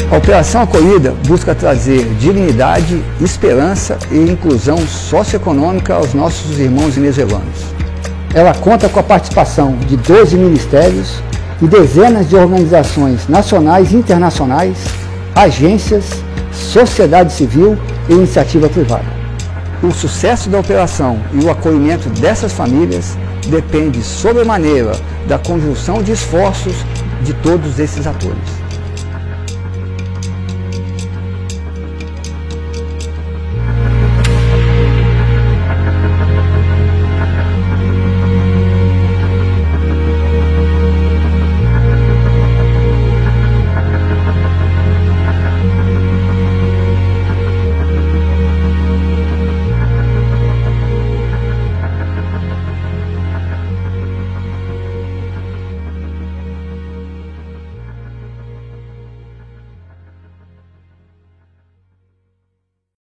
A Operação Acolhida busca trazer dignidade, esperança e inclusão socioeconômica aos nossos irmãos venezuelanos. Ela conta com a participação de 12 ministérios e dezenas de organizações nacionais e internacionais, agências, sociedade civil e iniciativa privada. O sucesso da operação e o acolhimento dessas famílias depende sobremaneira da conjunção de esforços de todos esses atores.